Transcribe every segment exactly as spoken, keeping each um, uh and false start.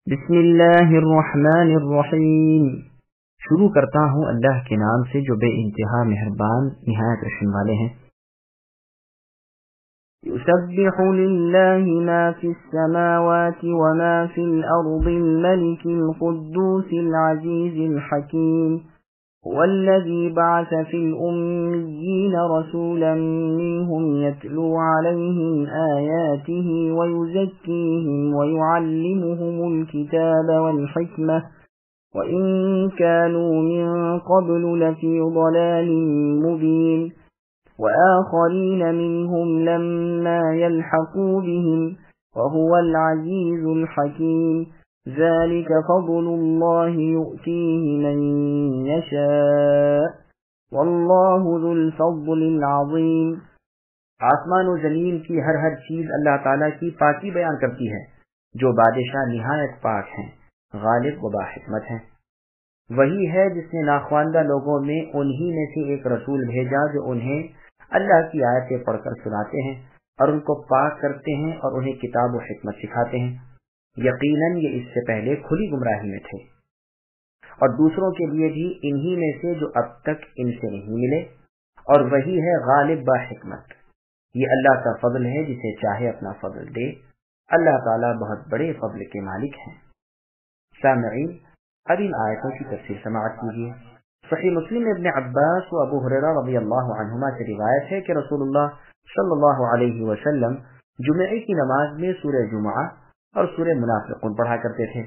بسم اللہ الرحمن الرحیم۔ شروع کرتا ہوں اللہ کے نام سے جو بے انتہا مہربان نہایت رحم والے ہیں۔ یسبح للہ ما فی السماوات وما فی الارض الملک القدوس العزیز الحکیم والذی بعث فی الأمیین رسولا منهم يتلو علیہم آیاته ویزکیہم ویعلمهم الکتاب والحکمہ وَإِن كَانُوا مِن قَبْلُ لَفِي ضَلَالٍ مُبِينٍ وَآخَرِينَ مِنْهُمْ لَمَّا يَلْحَقُوا بِهِمْ وَهُوَ الْعَزِيزُ الْحَكِيمُ ذَلِكَ فَضْلُ اللَّهِ يُؤْتِيهِ مَن يَشَاءُ وَاللَّهُ ذُو الْفَضْلِ الْعَظِيمِ۔ آسمان و زمین کی ہر ہر چیز اللہ تعالیٰ کی پاکی بیان کرتی ہے، جو بادشاہ نہایت پاک ہیں، غالب و باحکمت ہیں۔ وہی ہے جس نے ناخواندہ لوگوں میں انہی میں سے ایک رسول بھیجا جو انہیں اللہ کی آیتیں پڑھ کر سناتے ہیں اور ان کو پاک کرتے ہیں اور انہیں کتاب و حکمت سکھاتے ہیں۔ یقیناً یہ اس سے پہلے کھلی گمراہی میں تھے اور دوسروں کے لیے بھی انہی میں سے جو اب تک ان سے نہیں ملے، اور وہی ہے غالب باحکمت۔ یہ اللہ کا فضل ہے، جسے چاہے اپنا فضل دے۔ اللہ تعالیٰ بہت بڑے فضل کے مالک ہیں۔ سامعین، اب ان آیتوں کی تفسیر سماعت کیجیے۔ صحیح مسلم ابن عباس و ابو ہریرہ رضی اللہ عنہما سے روایت ہے کہ رسول اللہ صلی اللہ علیہ وسلم جمعے کی نماز میں سورہ جمعہ اور سورہ منافقون پڑھا کرتے تھے۔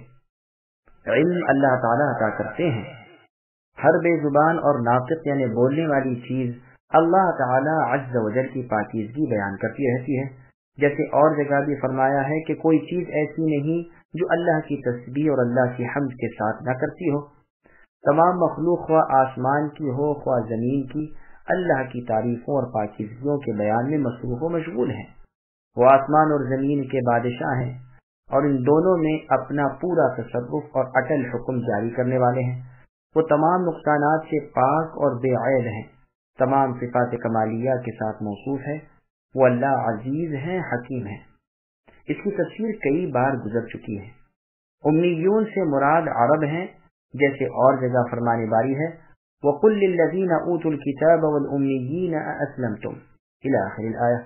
علم اللہ تعالیٰ عطا کرتے ہیں۔ ہر بے زبان اور ناطق یعنی بولنے والی چیز اللہ تعالیٰ عز و جل کی پاکیزگی بیان کرتی رہتی ہے، جیسے اور جگہ بھی فرمایا ہے کہ کوئی چیز ایسی نہیں جو اللہ کی تسبیح اور اللہ کی حمد کے ساتھ نہ کرتی ہو۔ تمام مخلوق خواہ آسمان کی ہو خواہ زمین کی، اللہ کی تعریفوں اور پاکیزگیوں کے بیان میں مصروف و مشغول ہیں۔ وہ آسمان اور زمین کے بادشاہ ہیں اور ان دونوں میں اپنا پورا تصرف اور اٹل حکم جاری کرنے والے ہیں۔ وہ تمام نقصانات سے پاک اور بے عیب ہیں، تمام صفات کمالیہ کے ساتھ موصوف ہے۔ وہ اللہ عزیز ہیں، حکیم ہیں۔ اس کی تفسیر کئی بار گزر چکی ہے۔ امیون سے مراد عرب ہیں، جیسے اور جگہ فرمانے باری ہے وَقُلْ لِلَّذِينَ أُوتُوا الْكِتَابَ وَالْأُمِّيِّينَ أَأَسْلَمْتُمْ إِلَى آخر الآیہ،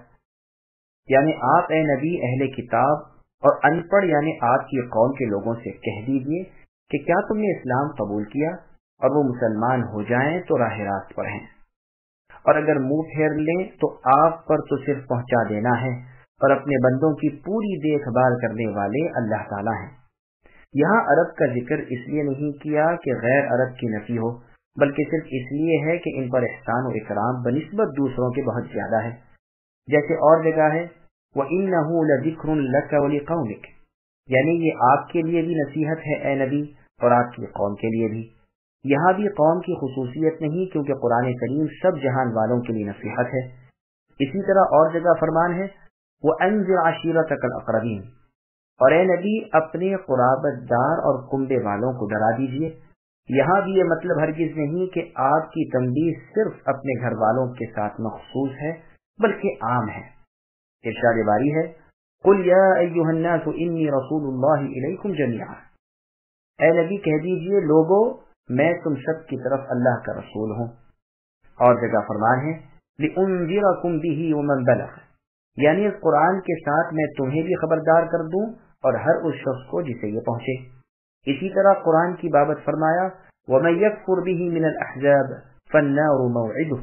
یعنی آپ اے نبی اہل کتاب اور ان پڑھ یعنی آپ کی قوم کے لوگوں سے کہہ دیجئے کہ کیا تم نے اسلام قبول کیا، اور وہ مسلمان ہو جائیں تو راہ راست پر ہیں، اور اگر منہ پھیر لیں تو آپ پر تو صرف پہنچا دینا ہے، اور اپنے بندوں کی پوری دیکھ بھال کرنے والے اللہ تعالیٰ ہیں۔ یہاں عرب کا ذکر اس لیے نہیں کیا کہ غیر عرب کی نفی ہو، بلکہ صرف اس لیے ہے کہ ان پر احسان و اکرام بنسبت دوسروں کے بہت زیادہ ہے، جیسے اور جگہ ہے وَإِنَّهُ لَذِكْرٌ لَكَ وَلِقَوْمِكَ، یعنی یہ آپ کے لیے بھی نصیحت ہے اے نبی اور آپ کی قوم کے لیے بھی۔ یہاں بھی قوم کی خصوصیت نہیں، کیونکہ قرآن کریم سب جہان والوں کے لیے نصیحت ہے۔ اسی طرح اور جگہ فرمان ہے وَأَنذِرْ عَشِيرَتَكَ الْأَقْرَبِينَ، اور اے نبی اپنے قرابت دار اور کنبے والوں کو ڈرا دیجیے۔ یہاں بھی یہ مطلب ہرگز نہیں کہ آپ کی تنبیہ صرف اپنے گھر والوں کے ساتھ مخصوص ہے، بلکہ عام ہے۔ ارشاد باری ہے قُلْ يَا أَيُّهَا النَّاسُ إِنِّي رَسُولُ اللَّهِ إِلَيْكُمْ جَمِيعًا، اے نبی کہہ دیجیے لوگو میں تم سب کی طرف اللہ کا رسول ہوں۔ اور جگہ فرمان ہے لِأُنذِرَكُمْ بِهِ وَمَنْ بَلَغَ، یعنی اس قرآن کے ساتھ میں تمہیں بھی خبردار کر دوں اور ہر اس شخص کو جسے یہ پہنچے۔ اسی طرح قرآن کی بابت فرمایا وَمَن يَكْفُرْ بِهِ مِنَ الْأَحْزَابِ فَالنَّارُ مَوْعِدُهُ،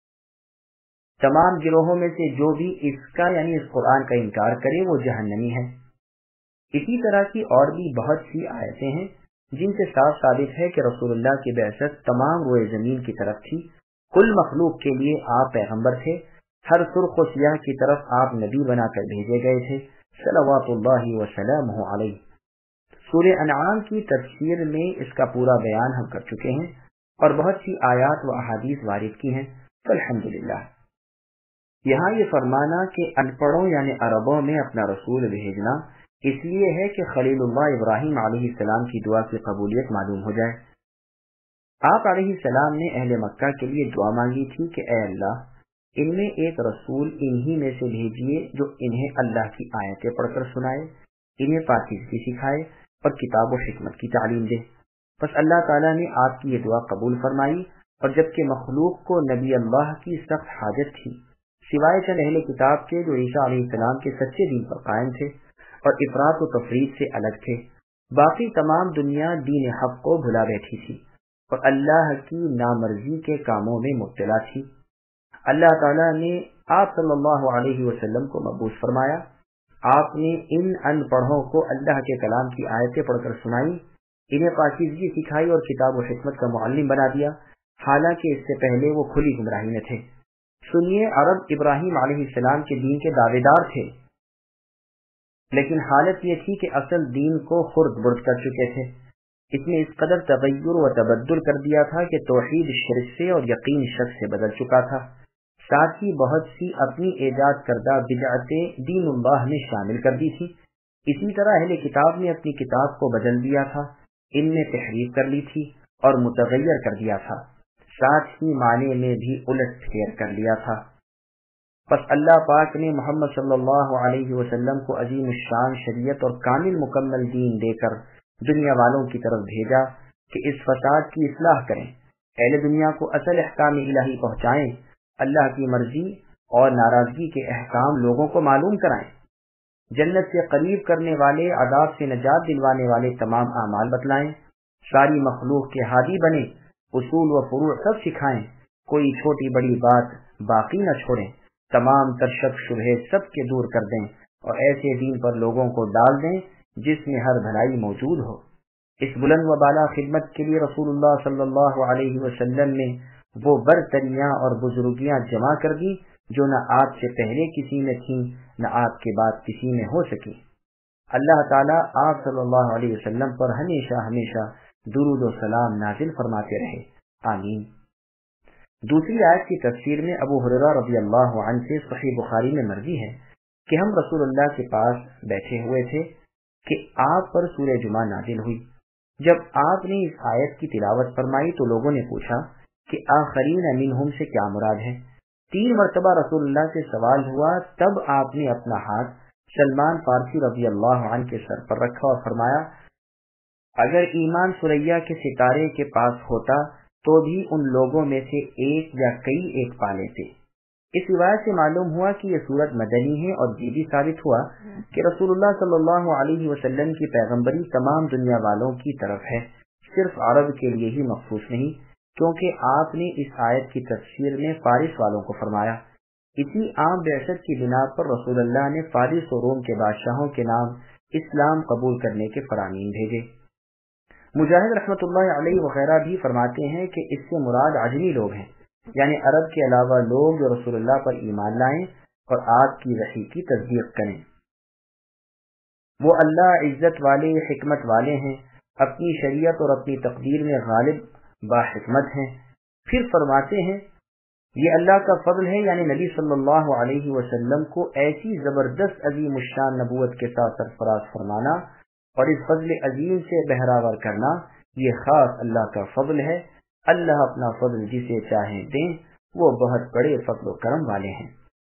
تمام گروہوں میں سے جو بھی اس کا یعنی اس قرآن کا انکار کرے وہ جہنمی ہے۔ اسی طرح کی اور بھی بہت سی آیتیں ہیں جن سے صاف ثابت ہے کہ رسول اللہ کی بعثت تمام روئے زمین کی طرف تھی، کل مخلوق کے لیے آپ پیغمبر تھے، ہر سرخ و سیاہ کی طرف آپ نبی بنا کر بھیجے گئے تھے، صلوات اللہ وسلامہ علیہ۔ سورہ انعام کی تفسیر میں اس کا پورا بیان ہم کر چکے ہیں اور بہت سی آیات و احادیث وارد کی ہیں، الحمدللہ۔ یہاں یہ فرمانا کہ ان پڑھوں یعنی عربوں میں اپنا رسول بھیجنا اس لیے ہے کہ خلیل اللہ ابراہیم علیہ السلام کی دعا کی قبولیت معلوم ہو جائے۔ آپ علیہ السلام نے اہل مکہ کے لیے دعا مانگی تھی کہ اے اللہ ان میں ایک رسول انہی میں سے بھیجیے جو انہیں اللہ کی آیتیں پڑھ کر سنائے، انہیں پاکیزگی سکھائے اور کتاب و حکمت کی تعلیم دے۔ بس اللہ تعالیٰ نے آپ کی یہ دعا قبول فرمائی، اور جبکہ مخلوق کو نبی اللہ کی سخت حاجت تھی، سوائے چند اہل کتاب کے جو عیسیٰ علیہ السلام کے سچے دین پر قائم تھے اور افراط و تفریط سے الگ تھے، باقی تمام دنیا دین حق کو بھلا بیٹھی تھی اور اللہ کی نامرضی کے کاموں میں مبتلا تھی۔ اللہ تعالیٰ نے آپ صلی اللہ علیہ وسلم کو مبعوث فرمایا۔ آپ نے ان ان پڑھوں کو اللہ کے کلام کی آیتیں پڑھ کر سنائی، انہیں پاکیزگی سکھائی اور کتاب و حکمت کا معلم بنا دیا، حالانکہ اس سے پہلے وہ کھلی گمراہی میں تھے۔ سنیے، عرب ابراہیم علیہ السلام کے دین کے دعوے دار تھے، لیکن حالت یہ تھی کہ اصل دین کو خرد برد کر چکے تھے۔ اس نے اس قدر تغیر و تبدل کر دیا تھا کہ توحید شرک سے اور یقین شک سے بدل چکا تھا، ساتھ ہی بہت سی اپنی ایجاد کردہ بدعتیں دین اللہ میں شامل کر دی تھی۔ اسی طرح اہل کتاب نے اپنی کتاب کو بدل دیا تھا، ان میں تحریف کر لی تھی اور متغیر کر دیا تھا، ساتھ ہی معنی میں بھی الٹ پھیر کر لیا تھا۔ پس اللہ پاک نے محمد صلی اللہ علیہ وسلم کو عظیم الشان شریعت اور کامل مکمل دین دے کر دنیا والوں کی طرف بھیجا کہ اس فساد کی اصلاح کریں، اہل دنیا کو اصل احکام الہی پہنچائیں، اللہ کی مرضی اور ناراضگی کے احکام لوگوں کو معلوم کرائیں، جنت سے قریب کرنے والے، عذاب سے نجات دلوانے والے تمام اعمال بتلائیں، ساری مخلوق کے ہادی بنیں، اصول و فروع سب سکھائیں، کوئی چھوٹی بڑی بات باقی نہ چھوڑیں، تمام تر شک شبہے سب کے دور کر دیں اور ایسے دین پر لوگوں کو ڈال دیں جس میں ہر بھلائی موجود ہو۔ اس بلند و بالا خدمت کے لیے رسول اللہ صلی اللہ علیہ وسلم نے وہ برتریاں اور بزرگیاں جمع کر دی جو نہ آپ سے پہلے کسی میں تھیں نہ آپ کے بعد کسی میں ہو سکی۔ اللہ تعالیٰ آپ صلی اللہ علیہ وسلم پر ہمیشہ ہمیشہ درود و سلام نازل فرماتے رہے، آمین۔ دوسری آیت کی تفسیر میں ابو ہریرہ رضی اللہ عنہ سے صحیح بخاری میں مروی ہے کہ ہم رسول اللہ کے پاس بیٹھے ہوئے تھے کہ آپ پر سورہ جمعہ نازل ہوئی۔ جب آپ نے اس آیت کی تلاوت فرمائی تو لوگوں نے پوچھا کہ آخرین منہم سے کیا مراد ہے۔ تین مرتبہ رسول اللہ سے سوال ہوا، تب آپ نے اپنا ہاتھ سلمان فارسی رضی اللہ عنہ کے سر پر رکھا اور فرمایا، اگر ایمان سریا کے ستارے کے پاس ہوتا تو بھی ان لوگوں میں سے ایک یا کئی ایک پا لیتے۔ اس روایت سے معلوم ہوا کہ یہ سورت مدنی ہے، اور یہ بھی ثابت ہوا کہ رسول اللہ صلی اللہ علیہ وسلم کی پیغمبری تمام دنیا والوں کی طرف ہے، صرف عرب کے لیے ہی مخصوص نہیں، کیونکہ آپ نے اس آیت کی تفسیر میں فارس والوں کو فرمایا۔ اسی عام بعثت کی بنا پر رسول اللہ نے فارس و روم کے بادشاہوں کے نام اسلام قبول کرنے کے فرامین بھیجے۔ مجاہد رحمۃ اللہ علیہ وغیرہ بھی فرماتے ہیں کہ اس سے مراد عجمی لوگ ہیں، یعنی عرب کے علاوہ لوگ جو رسول اللہ پر ایمان لائیں اور آپ کی وحی کی تصدیق کریں۔ وہ اللہ عزت والے، حکمت والے ہیں، اپنی شریعت اور اپنی تقدیر میں غالب با حکمت ہیں۔ پھر فرماتے ہیں یہ اللہ کا فضل ہے، یعنی نبی صلی اللہ علیہ وسلم کو ایسی زبردست عظیم الشان نبوت کے ساتھ سرفراز فرمانا اور اس فضل عظیم سے بہراور کرنا، یہ خاص اللہ کا فضل ہے۔ اللہ اپنا فضل جسے چاہیں دیں، وہ بہت بڑے فضل و کرم والے ہیں۔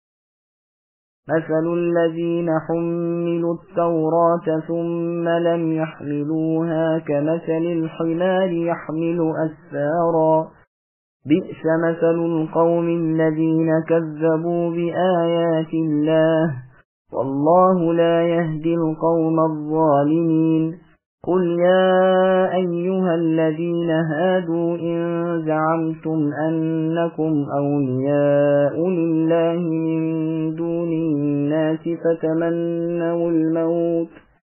مثل الذين حملوا التوراة ثم لم يحملوها كمثل الحمار يحمل أسفارا بئس مثل القوم الذين كذبوا بآيات الله والله لا يهدي القوم الظالمين قل يا أيها الذين هادوا إن زعمتم أنكم أولياء لله من دون الناس فتمنوا الموت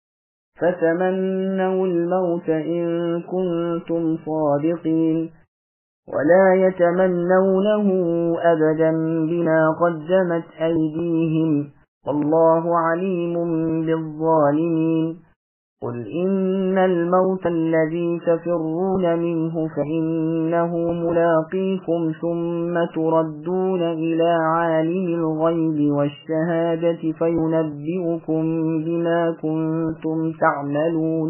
فتمنوا الموت إن كنتم صادقين ولا يتمنونه أبدا بما قدمت أيديهم والله عليم بالظالمين قل إن الموت الذي تفرون منه فإنه ملاقيكم ثم تردون إلى عالم الغيب والشهادة فينبئكم بما كنتم تعملون۔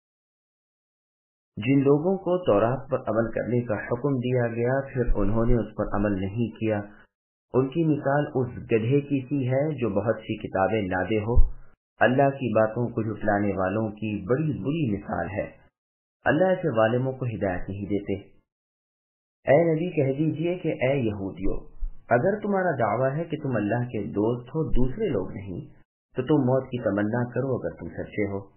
جن لوگوں کو تورات پر عمل کرنے کا حکم دیا گیا پھر انہوں نے اس پر عمل نہیں کیا، ان کی مثال اس گدھے کی سی ہے جو بہت سی کتابیں لادے ہو اللہ کی باتوں کو جھٹلانے والوں کی بڑی بری مثال ہے۔ اللہ ایسے ظالموں کو ہدایت نہیں دیتے۔ اے نبی کہہ دیجئے کہ اے یہودیو، اگر تمہارا دعویٰ ہے کہ تم اللہ کے دوست ہو، دوسرے لوگ نہیں، تو تم موت کی تمنا کرو اگر تم سچے ہو۔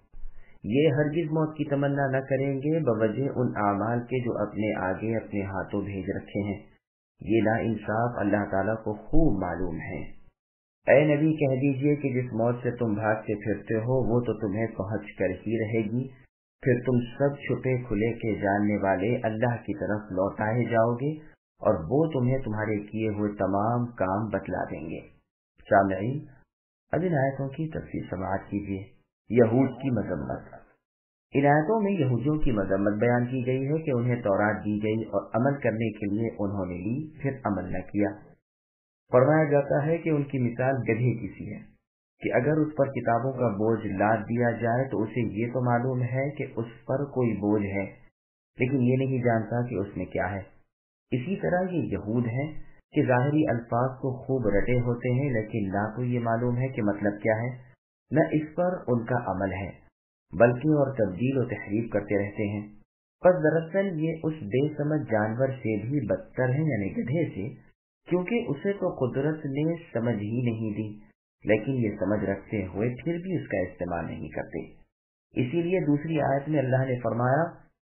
یہ ہرگز موت کی تمنا نہ کریں گے بوجہ ان اعمال کے جو اپنے آگے اپنے ہاتھوں بھیج رکھے ہیں۔ یہ نا انصاف اللہ تعالیٰ کو خوب معلوم ہے۔ اے نبی کہہ دیجئے کہ جس موت سے تم بھاگتے پھرتے ہو وہ تو تمہیں پہنچ کر ہی رہے گی، پھر تم سب چھپے کھلے کے جاننے والے اللہ کی طرف لوٹائے جاؤ گے اور وہ تمہیں تمہارے کیے ہوئے تمام کام بتلا دیں گے۔ سامعین، اب ان آیتوں کی تفصیل سماعت کیجیے۔ یہود کی مذمت۔ ان آیتوں میں یہودیوں کی مذمت بیان کی گئی ہے کہ انہیں تورات دی گئی اور عمل کرنے کے لیے انہوں نے لی، پھر عمل نہ کیا۔ فرمایا جاتا ہے کہ ان کی مثال گدھے کی سی ہے کہ اگر اس پر کتابوں کا بوجھ لاد دیا جائے تو اسے یہ تو معلوم ہے کہ اس پر کوئی بوجھ ہے، لیکن یہ نہیں جانتا کہ اس میں کیا ہے۔ اسی طرح یہ یہود ہیں کہ ظاہری الفاظ کو خوب رٹے ہوتے ہیں، لیکن نہ تو یہ معلوم ہے کہ مطلب کیا ہے، نہ اس پر ان کا عمل ہے، بلکہ اور تبدیل و تحریف کرتے رہتے ہیں۔ پس دراصل یہ اس بے سمجھ جانور سے بھی بدتر ہے، یعنی گدھے سے، کیونکہ اسے تو قدرت نے سمجھ ہی نہیں دی، لیکن یہ سمجھ رکھتے ہوئے پھر بھی اس کا استعمال نہیں کرتے۔ اسی لیے دوسری آیت میں اللہ نے فرمایا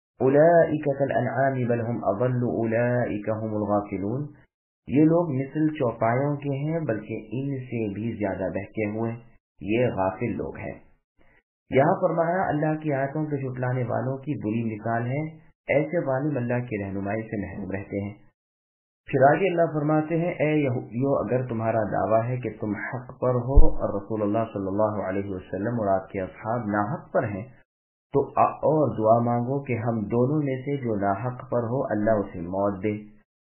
اولئک کالانعام بل هم اضل اولئک هم الغافلون، یہ لوگ مثل چوپایوں کے ہیں بلکہ ان سے بھی زیادہ بہکے ہوئے، یہ غافل لوگ ہیں۔ یہاں فرمایا اللہ کی آیتوں کے جھٹلانے والوں کی بری مثال ہے، ایسے ظالم اللہ کی رہنمائی سے محروم رہتے ہیں۔ پھر آگے اللہ فرماتے ہیں اے یہودیو، اگر تمہارا دعویٰ ہے کہ تم حق پر ہو اور رسول اللہ صلی اللہ علیہ وسلم اور آپ کے اصحاب ناحق پر ہیں، تو اور دعا مانگو کہ ہم دونوں میں سے جو ناحق پر ہو اللہ اسے موت دے۔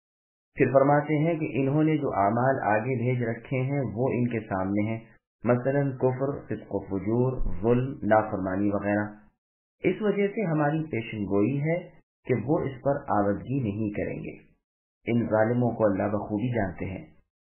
پھر فرماتے ہیں کہ انہوں نے جو اعمال آگے بھیج رکھے ہیں وہ ان کے سامنے ہیں، مثلا کفر، فسق و فجور، ظلم، نافرمانی وغیرہ۔ اس وجہ سے ہماری پیشن گوئی ہے کہ وہ اس پر آوردگی نہیں کریں گے۔ ان ظالموں کو اللہ بخوبی جانتے ہیں۔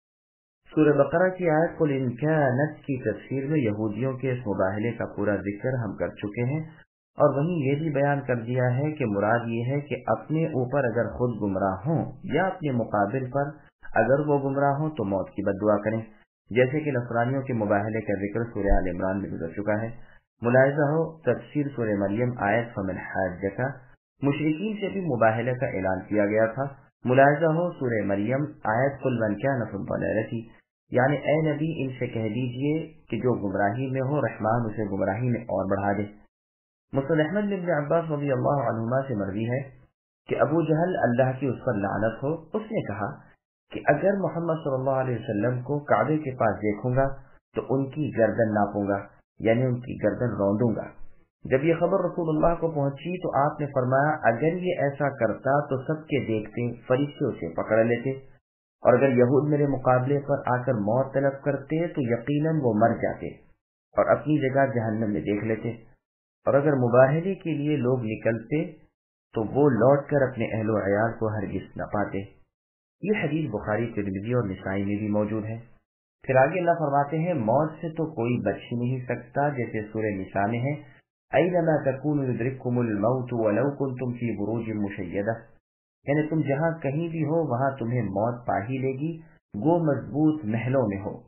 سورہ بقرہ کی آیت قل ان کانت کی تفسیر میں یہودیوں کے اس مباہلے کا پورا ذکر ہم کر چکے ہیں، اور وہیں یہ بھی بیان کر دیا ہے کہ مراد یہ ہے کہ اپنے اوپر اگر خود گمراہ ہوں یا اپنے مقابل پر اگر وہ گمراہ ہوں تو موت کی بد دعا کریں، جیسے کہ نصرانیوں کے مباہلے کا ذکر سورہ آل عمران میں گزر چکا ہے۔ ملاحظہ ہو تفسیر سورہ مریم آیت فمن حاجک، مشرکین سے بھی مباہلے کا اعلان کیا گیا تھا۔ ملاحظہ ہو سورہ مریم آیت قل من کان فی الضلالۃ، یعنی اے نبی ان سے کہہ دیجئے کہ جو گمراہی میں ہو رحمان اسے گمراہی میں اور بڑھا دے۔ مسند احمد بن عباس رضی اللہ عنہما سے مروی ہے کہ ابو جہل اللہ کی اس پر لعنت ہو، اس نے کہا کہ اگر محمد صلی اللہ علیہ وسلم کو کعبے کے پاس دیکھوں گا تو ان کی گردن ناپوں گا، یعنی ان کی گردن روندوں گا۔ جب یہ خبر رسول اللہ کو پہنچی تو آپ نے فرمایا اگر یہ ایسا کرتا تو سب کے دیکھتے فرشتے اسے پکڑ لیتے، اور اگر یہود میرے مقابلے پر آ کر موت طلب کرتے تو یقیناً وہ مر جاتے اور اپنی جگہ جہنم میں دیکھ لیتے، اور اگر مباہلے کے لیے لوگ نکلتے تو وہ لوٹ کر اپنے اہل و عیال کو ہرگز نہ پاتے۔ یہ حدیث بخاری، ترمذی اور نسائی میں بھی موجود ہے۔ پھر آگے اللہ فرماتے ہیں موت سے تو کوئی بچ ہی نہیں سکتا، جیسے سورہ نساء میں ہے اینما تکونوا یدرککم الموت ولو کنتم فی بروج مشیدہ، یعنی تم جہاں کہیں بھی ہو وہاں تمہیں موت پا ہی لے گی، گو مضبوط محلوں میں ہو۔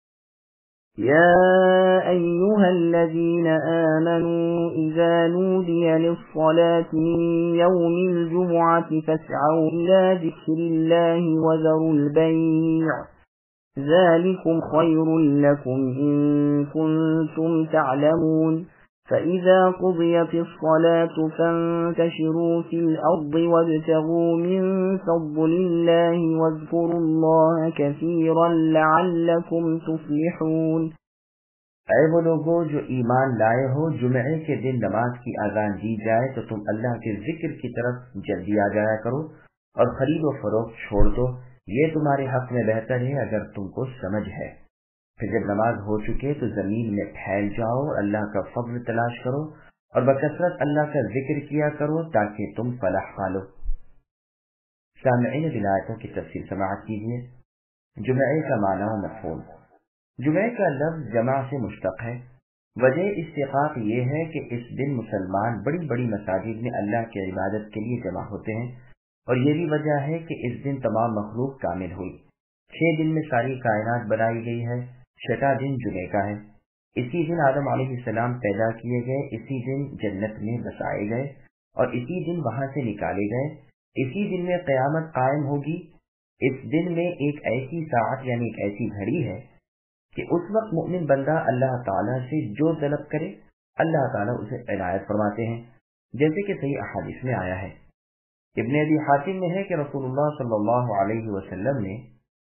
يا أيها الذين آمنوا إذا نودي للصلاة من يوم الجمعة فاسعوا إلى ذكر الله وذروا البيع ذلكم خير لكم إن كنتم تعلمون فإذا قضيت الصلاة فانتشروا في الأرض وابتغوا من فضل الله واذكروا الله كثيرا لعلكم تفلحون۔ اے وہ لوگو جو ایمان لائے ہو، جمعے کے دن نماز کی اذان دی جائے تو تم اللہ کے ذکر کی طرف جلدی آ جایا کرو اور خرید و فروخت چھوڑ دو، یہ تمہارے حق میں بہتر ہے اگر تم کو سمجھ ہے۔ پھر جب نماز ہو چکے تو زمین میں پھیل جاؤ، اللہ کا فضل تلاش کرو اور بکثرت اللہ کا ذکر کیا کرو تاکہ تم فلاح پالو۔ سامعین ولایتوں کی تفصیل سماعت کیجیے۔ جمعے کا معنی و مفہوم۔ جمعے کا لفظ جمع سے مشتق ہے وجہ استحقاق یہ ہے کہ اس دن مسلمان بڑی بڑی مساجد میں اللہ کی عبادت کے لیے جمع ہوتے ہیں، اور یہ بھی وجہ ہے کہ اس دن تمام مخلوق کامل ہوئی۔ چھ دن میں ساری کائنات بنائی گئی ہے، چھٹا دن جمعے کا ہے۔ اسی دن آدم علیہ السلام پیدا کیے گئے، اسی دن جنت میں بسائے گئے اور اسی دن وہاں سے نکالے گئے، اسی دن میں قیامت قائم ہوگی۔ اس دن میں ایک ایسی ساعت یعنی ایک ایسی گھڑی ہے کہ اس وقت مومن بندہ اللہ تعالیٰ سے جو طلب کرے اللہ تعالیٰ اسے عنایت فرماتے ہیں، جیسے کہ صحیح احادیث میں آیا ہے۔ ابن ابی حاتم میں ہے کہ رسول اللہ صلی اللہ علیہ وسلم نے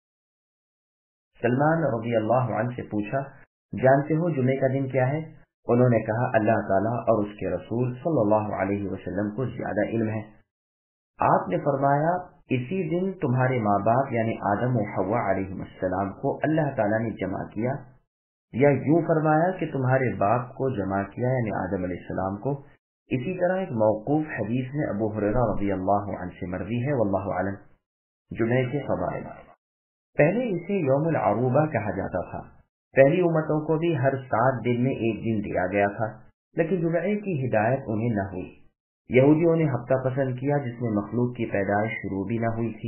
سلمان رضی اللہ عنہ سے پوچھا، جانتے ہو جمعے کا دن کیا ہے؟ انہوں نے کہا اللہ تعالیٰ اور اس کے رسول صلی اللہ علیہ وسلم کو زیادہ علم ہے۔ آپ نے فرمایا اسی دن تمہارے ماں باپ یعنی آدم و حوا علیہ السلام کو اللہ تعالیٰ نے جمع کیا، یا یوں فرمایا کہ تمہارے باپ کو جمع کیا یعنی آدم علیہ السلام کو۔ اسی طرح ایک موقوف حدیث میں ابو ہریرہ رضی اللہ عنہ سے مروی ہے، واللہ اعلم۔ جمعے کے فضائل، پہلے اسے یوم العروبہ کہا جاتا تھا۔ پہلی امتوں کو بھی ہر سات دن میں ایک دن دیا گیا تھا، لیکن جمعے کی ہدایت انہیں نہ ہوئی۔ یہودیوں نے ہفتہ پسند کیا جس میں مخلوق کی پیدائش شروع بھی نہ ہوئی تھی۔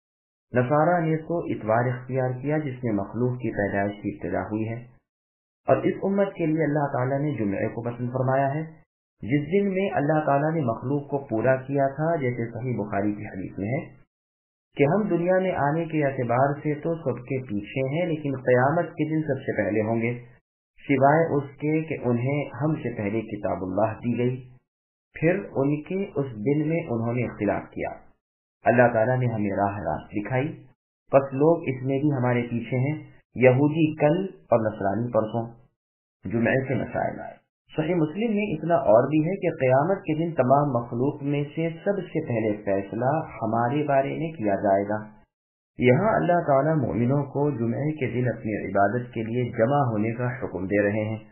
نصارہ نے تو اتوار اختیار کیا جس میں مخلوق کی پیدائش کی ابتدا ہوئی ہے، اور اس امت کے لیے اللہ تعالیٰ نے جمعے کو پسند فرمایا ہے، جس دن میں اللہ تعالیٰ نے مخلوق کو پورا کیا تھا، جیسے صحیح بخاری کی حدیث میں ہے کہ ہم دنیا میں آنے کے اعتبار سے تو سب کے پیچھے ہیں، لیکن قیامت کے دن سب سے پہلے ہوں گے، سوائے اس کے کہ انہیں ہم سے پہلے کتاب اللہ دی گئی، پھر ان کے اس دن میں انہوں نے اختلاف کیا، اللہ تعالیٰ نے ہمیں راہ راست دکھائی، بس لوگ اس میں بھی ہمارے پیچھے ہیں، یہودی کل اور نصرانی پرسوں۔ جمعے کے مسائل، صحیح مسلم میں اتنا اور بھی ہے کہ قیامت کے دن تمام مخلوق میں سے سب سے پہلے فیصلہ ہمارے بارے میں کیا جائے گا۔ یہاں اللہ تعالیٰ مومنوں کو جمعے کے دن اپنی عبادت کے لیے جمع ہونے کا حکم دے رہے ہیں،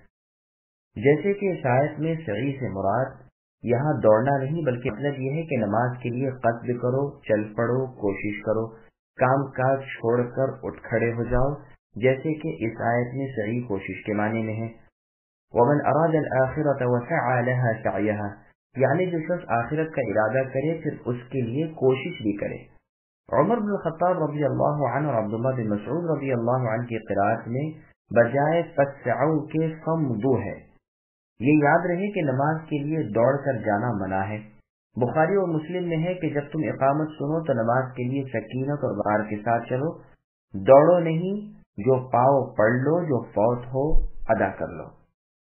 جیسے کہ اس آیت میں سعی سے مراد یہاں دوڑنا نہیں بلکہ مطلب یہ ہے کہ نماز کے لیے قصد کرو، چل پڑو، کوشش کرو، کام کاج چھوڑ کر اٹھ کھڑے ہو جاؤ، جیسے کہ اس آیت میں سعی کوشش کے معنی میں ہے۔ وَمَنْ أَرَادَ الْآخِرَةَ وَسَعَى لَهَا سَعْيَهَا، یعنی جو شخص آخرت کا ارادہ کرے پھر اس کے لیے کوشش بھی کرے۔ عمر بن الخطاب رضی اللہ عنہ اور عبداللہ بن مسعود رضی اللہ عنہ کی قرأت میں بجائے فَاسْعَوْا کے فَامْضُوا ہے۔ یہ یاد رہے کہ نماز کے لیے دوڑ کر جانا منع ہے۔ بخاری اور مسلم میں ہے کہ جب تم اقامت سنو تو نماز کے لیے سکینت اور وقار کے ساتھ چلو، دوڑو نہیں، جو پاؤ پڑھ لو، جو فوت ہو ادا کر لو۔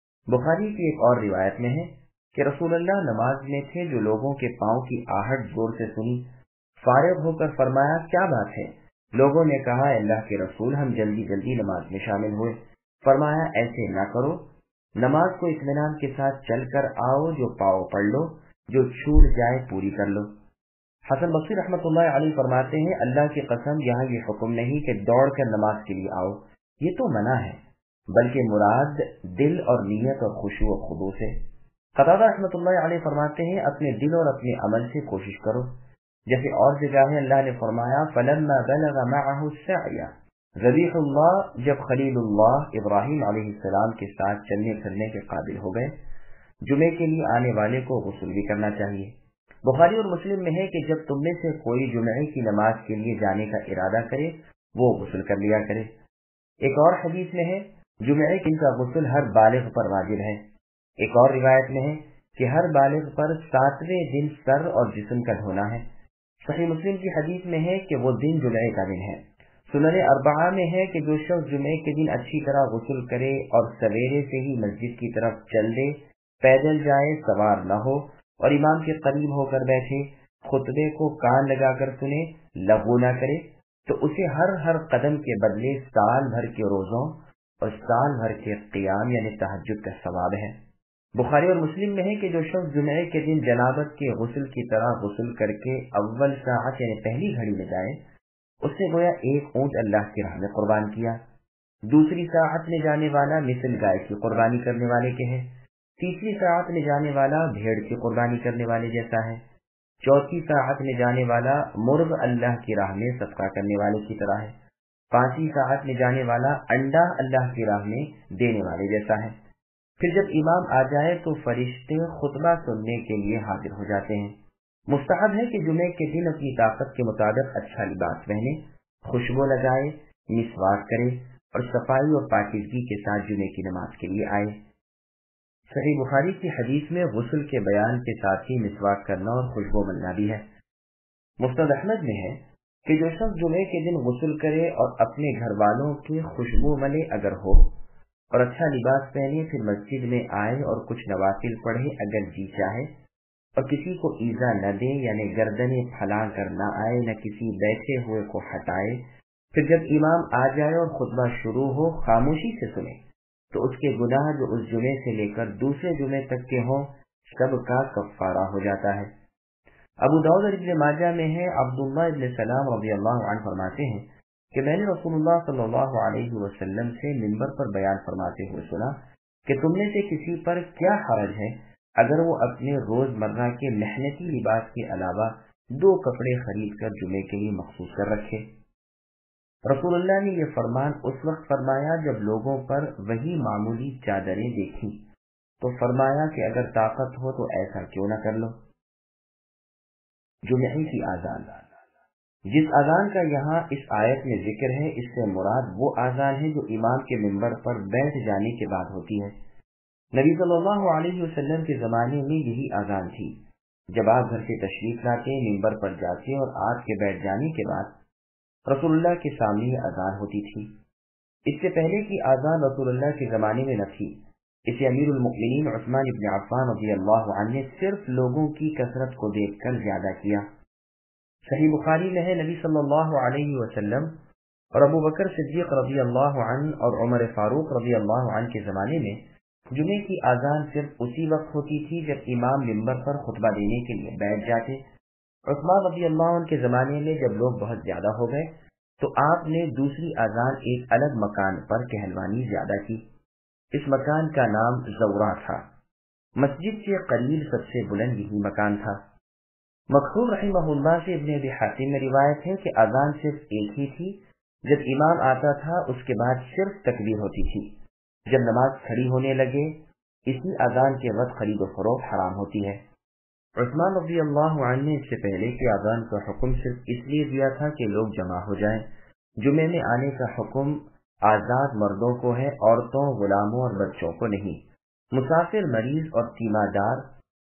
بخاری کی ایک اور روایت میں ہے کہ رسول اللہ نماز میں تھے، جو لوگوں کے پاؤں کی آہٹ زور سے سنی، فارغ ہو کر فرمایا کیا بات ہے؟ لوگوں نے کہا اللہ کے رسول ہم جلدی جلدی نماز میں شامل ہوئے۔ فرمایا ایسے نہ کرو، نماز کو اطمینان کے ساتھ چل کر آؤ، جو پاؤ پڑھ لو، جو چھوٹ جائے پوری کر لو۔ حسن بصری رحمۃ اللہ علیہ فرماتے ہیں اللہ کی قسم یہاں یہ حکم نہیں کہ دوڑ کر نماز کے لیے آؤ، یہ تو منع ہے، بلکہ مراد دل اور نیت اور خشوع و خضوع سے۔ قتادہ رحمۃ اللہ علیہ فرماتے ہیں اپنے دل اور اپنے عمل سے کوشش کرو، جیسے اور جگہ ہے اللہ نے فرمایا فَلَمَّا بَلَغَ مَعَهُ السَّعْيَ، ذبیح اللہ جب خلیل اللہ ابراہیم علیہ السلام کے ساتھ چلنے پھرنے کے قابل ہو گئے، جمعے کے لیے آنے والے کو غسل بھی کرنا چاہیے۔ بخاری اور مسلم میں ہے کہ جب تم میں سے کوئی جمعے کی نماز کے لیے جانے کا ارادہ کرے وہ غسل کر لیا کرے۔ ایک اور حدیث میں ہے جمعے دن کا غسل ہر بالغ پر واجب ہے۔ ایک اور روایت میں ہے کہ ہر بالغ پر ساتویں دن سر اور جسم کا دھونا ہے۔ صحیح مسلم کی حدیث میں ہے کہ وہ دن جمعے کا دن ہے۔ سنن اربعہ میں ہے کہ جو شخص جمعے کے دن اچھی طرح غسل کرے اور سویرے سے ہی مسجد کی طرف چل دے، پیدل جائے، سوار نہ ہو اور امام کے قریب ہو کر بیٹھے، خطبے کو کان لگا کر سنے، لغو نہ کرے، تو اسے ہر ہر قدم کے بدلے سال بھر کے روزوں اور سال بھر کے قیام یعنی تہجد کا ثواب ہے۔ بخاری اور مسلم میں ہے کہ جو شخص جمعے کے دن جنابت کے غسل کی طرح غسل کر کے اول ساعت یعنی پہلی گھڑی میں جائے، اس نے گویا ایک اونٹ اللہ کی راہ میں قربان کیا۔ دوسری ساعت میں جانے والا مثل گائے کی قربانی کرنے والے کے ہے۔ تیسری ساعت میں جانے والا بھیڑ کی قربانی کرنے والے جیسا ہے۔ چوتھی ساعت میں جانے والا مرغ اللہ کی راہ میں صدقہ کرنے والے کی طرح ہے۔ پانچویں ساعت میں جانے والا انڈا اللہ کی راہ میں دینے والے جیسا ہے۔ پھر جب امام آ جائے تو فرشتے خطبہ سننے کے لیے حاضر ہو جاتے ہیں۔ مستحب ہے کہ جمعے کے دن اپنی طاقت کے مطابق اچھا لباس پہنے، خوشبو لگائے، مسواک کرے اور صفائی اور پاکیزگی کے ساتھ جمعے کی نماز کے لیے آئے۔ صحیح بخاری کی حدیث میں غسل کے بیان کے ساتھ ہی مسواک کرنا اور خوشبو ملنا بھی ہے۔ مسند احمد میں ہے کہ جو شخص جمعے کے دن غسل کرے اور اپنے گھر والوں کی خوشبو ملے اگر ہو اور اچھا لباس پہنے، پھر مسجد میں آئے اور کچھ نوافل پڑھے اگر جی چاہے، اور کسی کو ایذا نہ دے، یعنی گردنیں پھیلا کر نہ آئے، نہ کسی بیٹھے ہوئے کو ہٹائے، پھر جب امام آ جائے اور خطبہ شروع ہو خاموشی سے سنے، تو اس کے گناہ جو اس جمعے سے لے کر دوسرے جمعے تک کے ہوں سب کا کفارہ ہو جاتا ہے۔ ابو داؤد اور ابن ماجہ میں ہے، عبداللہ ابن سلام رضی اللہ عنہ فرماتے ہیں کہ میں نے رسول اللہ صلی اللہ علیہ وسلم سے منبر پر بیان فرماتے ہوئے سنا کہ تم میں سے کسی پر کیا حرج ہے اگر وہ اپنے روز مرہ کے محنتی لباس کے علاوہ دو کپڑے خرید کر جمعے کے لیے مخصوص کر رکھے۔ رسول اللہ نے یہ فرمان اس وقت فرمایا جب لوگوں پر وہی معمولی چادریں دیکھی، تو فرمایا کہ اگر طاقت ہو تو ایسا کیوں نہ کر لو۔ جمعے کی اذان، جس اذان کا یہاں اس آیت میں ذکر ہے، اس سے مراد وہ اذان ہے جو امام کے منبر پر بیٹھ جانے کے بعد ہوتی ہے۔ نبی صلی اللہ علیہ وسلم کے زمانے میں یہی اذان تھی۔ جب آپ گھر سے تشریف لاتے، منبر پر جاتے اور آپ کے بیٹھ جانے کے بعد رسول اللہ کے سامنے یہ اذان ہوتی تھی۔ اس سے پہلے کی اذان رسول اللہ کے زمانے میں نہ تھی۔ اسے امیر المؤمنین عثمان ابن عفان رضی اللہ عنہ نے صرف لوگوں کی کثرت کو دیکھ کر زیادہ کیا۔ صحیح بخاری میں ہے، نبی صلی اللہ علیہ وسلم اور ابو بکر صدیق رضی اللہ عنہ اور عمر فاروق رضی اللہ عنہ کے زمانے میں جمعے کی اذان صرف اسی وقت ہوتی تھی جب امام منبر پر خطبہ دینے کے لیے بیٹھ جاتے۔ عثمان رضی اللہ عنہ کے زمانے میں جب لوگ بہت زیادہ ہو گئے تو آپ نے دوسری اذان ایک الگ مکان پر کہلوانی زیادہ کی۔ اس مکان کا نام زورا تھا۔ مسجد کے قریب سب سے بلند یہی مکان تھا۔ مکحول رحمہ اللہ سے ابن ابی حاتم میں روایت ہے کہ اذان صرف ایک ہی تھی۔ جب امام آتا تھا اس کے بعد صرف تکبیر ہوتی تھی۔ جب نماز کھڑی ہونے لگے، اسی اذان کے وقت خرید و فروخت حرام ہوتی ہے۔ عثمان رضی اللہ عنہ نے اس سے پہلے کہ اذان کا حکم صرف اس لیے دیا تھا کہ لوگ جمع ہو جائیں۔ جمعے میں آنے کا حکم آزاد مردوں کو ہے، عورتوں، غلاموں اور بچوں کو نہیں۔ مسافر، مریض اور تیماردار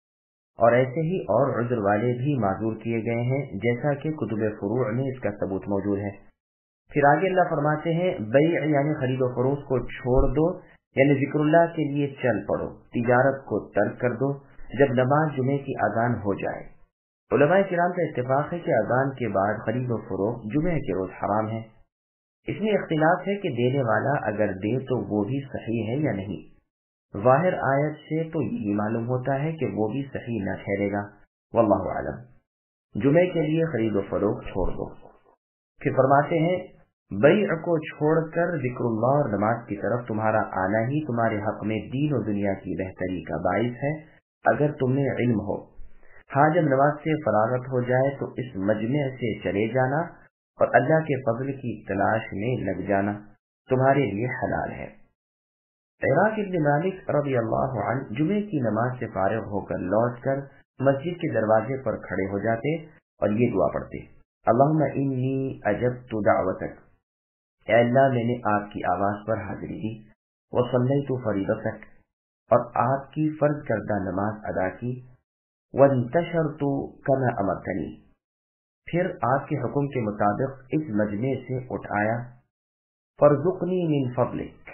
اور ایسے ہی اور عذر والے بھی معذور کیے گئے ہیں، جیسا کہ کتب فروع میں اس کا ثبوت موجود ہے۔ پھر آگے اللہ فرماتے ہیں، بیع یعنی خرید و فروخت کو چھوڑ دو، یعنی ذکر اللہ کے لیے چل پڑو، تجارت کو ترک کر دو جب نماز جمعے کی اذان ہو جائے۔ علماء کرام کا اتفاق ہے کہ اذان کے بعد خرید و فروخت جمعے کے روز حرام ہے۔ اس میں اختلاف ہے کہ دینے والا اگر دے تو وہ بھی صحیح ہے یا نہیں۔ ظاہر آیت سے تو یہی معلوم ہوتا ہے کہ وہ بھی صحیح نہ ٹھہرے گا، واللہ اعلم۔ جمعے کے لیے خرید و فروخت چھوڑ دو۔ پھر فرماتے ہیں، بیع کو چھوڑ کر ذکر اللہ اور نماز کی طرف تمہارا آنا ہی تمہارے حق میں دین و دنیا کی بہتری کا باعث ہے اگر تمہیں علم ہو۔ ہاں، جب نماز سے فراغت ہو جائے تو اس مجمع سے چلے جانا اور اللہ کے فضل کی تلاش میں لگ جانا تمہارے لیے حلال ہے۔ عراق ابن مالک رضی اللہ عنہ جمعے کی نماز سے فارغ ہو کر لوٹ کر مسجد کے دروازے پر کھڑے ہو جاتے اور یہ دعا پڑھتے، اللہم انی اجبت دعوتک، اے اللہ میں نے آپ کی آواز پر حاضری دی، وصلیت فریضتک، اور آپ کی فرض کردہ نماز ادا کی، وانتشرت کما امرتنی، پھر آپ کے حکم کے مطابق اس مجمع سے اٹھ آیا، فرزقنی من فضلک،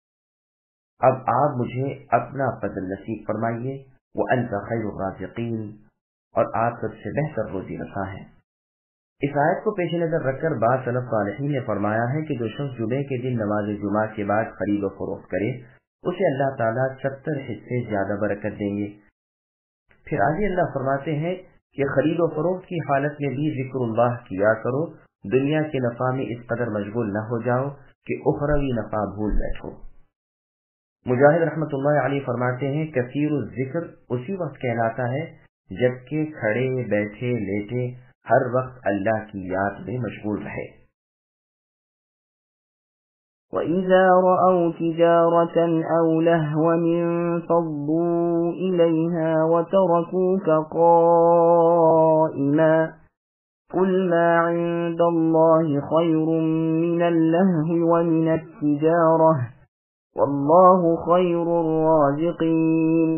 اب آپ مجھے اپنا فضل نصیب فرمائیے، وانت خیر الرازقین، اور آپ سب سے بہتر روزی رساں ہیں۔ اس آیت کو پیش نظر رکھ کر بعض سلف صالحین نے فرمایا ہے کہ جو شخص جمعے کے دن نماز جمعہ کے بعد خرید و فروخت کرے اسے اللہ تعالیٰ ستر حصے زیادہ برکت دیں گے۔ پھر آگے اللہ فرماتے ہیں کہ خرید و فروخت کی حالت میں بھی ذکر اللہ کیا کرو، دنیا کے نفع میں اس قدر مشغول نہ ہو جاؤ کہ اخروی نفع بھول بیٹھو۔ مجاہد رحمۃ اللہ علیہ فرماتے ہیں، کثیر الذکر اسی وقت کہلاتا ہے جبکہ کھڑے بیٹھے لیٹے ہر وقت اللہ کی یاد میں مشغول رہے۔ وَإِذَا رَأَوْا تِجَارَةً أَوْ لَهْوًا انفَضُّوا إِلَيْهَا وَتَرَكُوكَ قَائِمًا قُلْ مَا عِندَ اللَّهِ خَيْرٌ مِنَ اللَّهْوِ وَمِنَ التِّجَارَةِ وَاللَّهُ خَيْرُ الرَّازِقِينَ۔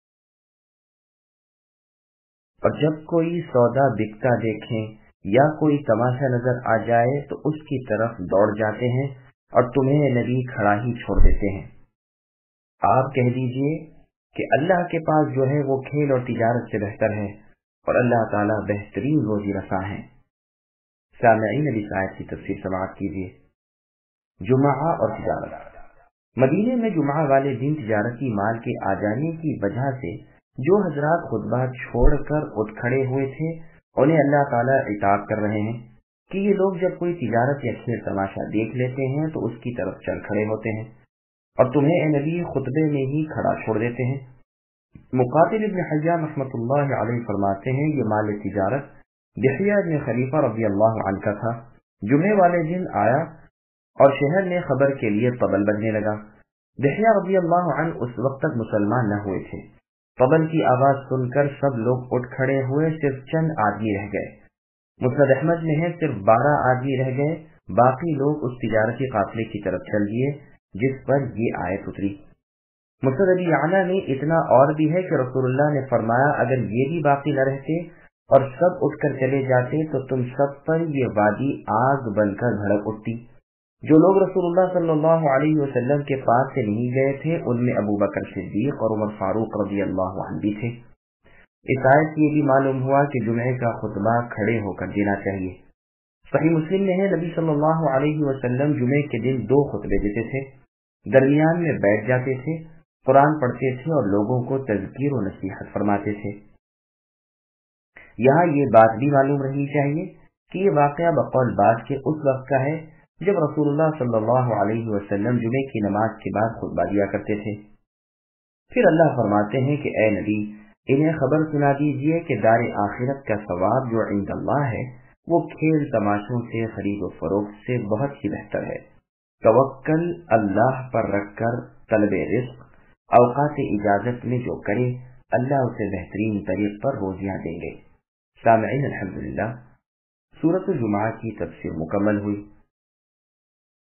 اور جب کوئی سودا بکتا دیکھیں یا کوئی تماشا نظر آ جائے تو اس کی طرف دوڑ جاتے ہیں اور تمہیں نبی کھڑا ہی چھوڑ دیتے ہیں۔ آپ کہہ دیجئے کہ اللہ کے پاس جو ہے وہ کھیل اور تجارت سے بہتر ہے اور اللہ تعالیٰ بہترین روزی رساں ہیں۔ سامعین ابھی آیت کی تفسیر سماعت کیجیے۔ جمعہ اور تجارت۔ مدینے میں جمعہ والے دن تجارتی مال کے آ جانے کی وجہ سے جو حضرات خطبہ چھوڑ کر اٹھ کھڑے ہوئے تھے انہیں اللہ تعالیٰ عتاب کر رہے ہیں کہ یہ لوگ جب کوئی تجارت یا کھیل تماشا دیکھ لیتے ہیں تو اس کی طرف چل کھڑے ہوتے ہیں اور تمہیں اے نبی خطبے میں ہی کھڑا چھوڑ دیتے ہیں۔ مقاتل ابن حیان رحمۃ اللہ علیہ فرماتے ہیں یہ مال تجارت دحیہ ابن خلیفہ رضی اللہ عنہ کا تھا۔ جمعے والے دن آیا اور شہر میں خبر کے لیے طبل بجنے لگا۔ دحیہ رضی اللہ عنہ اس وقت تک مسلمان نہ ہوئے تھے۔ طبل کی آواز سن کر سب لوگ اٹھ کھڑے ہوئے، صرف چند آدمی رہ گئے۔ مسند احمد میں ہے صرف بارہ آدمی رہ گئے، باقی لوگ اس تجارتی قافلے کی طرف چل دیے جس پر یہ آیت اتری۔ مسند ابی یعلا میں اتنا اور بھی ہے کہ رسول اللہ نے فرمایا اگر یہ بھی باقی نہ رہتے اور سب اٹھ کر چلے جاتے تو تم سب پر یہ وادی آگ بن کر بھڑک اٹھتی۔ جو لوگ رسول اللہ صلی اللہ علیہ وسلم کے پاس سے نہیں گئے تھے ان میں ابو بکر صدیق اور عمر فاروق رضی اللہ عنہ بھی تھے۔ اس آیت سے یہ بھی معلوم ہوا کہ جمعے کا خطبہ کھڑے ہو کر دینا چاہیے۔ صحیح مسلم میں ہے نبی صلی اللہ علیہ وسلم جمعے کے دن دو خطبے دیتے تھے، درمیان میں بیٹھ جاتے تھے، قرآن پڑھتے تھے اور لوگوں کو تذکیر و نصیحت فرماتے تھے۔ یہاں یہ بات بھی معلوم رہنی چاہیے کہ یہ واقعہ بقول بعض کے اس وقت کا ہے جب رسول اللہ صلی اللہ علیہ وسلم جمعے کی نماز کے بعد خطبہ دیا کرتے تھے۔ پھر اللہ فرماتے ہیں کہ اے نبی انہیں خبر سنا دیجئے کہ دار آخرت کا ثواب جو عند اللہ ہے وہ کھیل تماشوں سے، خرید و فروخت سے بہت ہی بہتر ہے۔ توکل اللہ پر رکھ کر طلب رزق، اوقات اجازت میں جو کرے اللہ اسے بہترین طریق پر روزیاں دیں گے۔ سامعین الحمدللہ سورۃ الجمعہ کی تفسیر مکمل ہوئی۔